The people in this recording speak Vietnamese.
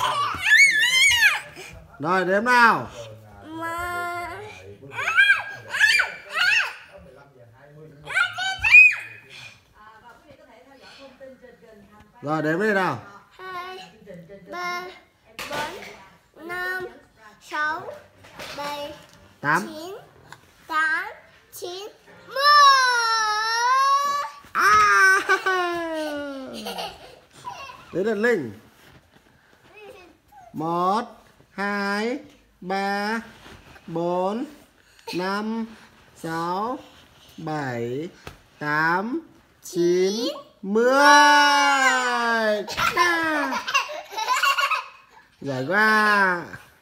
Rồi đếm nào. Rồi đếm đi nào. 2, 3, 4, 5, 6, 7, 8. 9, 10. Đến lượt Linh. 1, 2, 3, 4, 5, 6, 7, 8, 9, 10. Giỏi quá.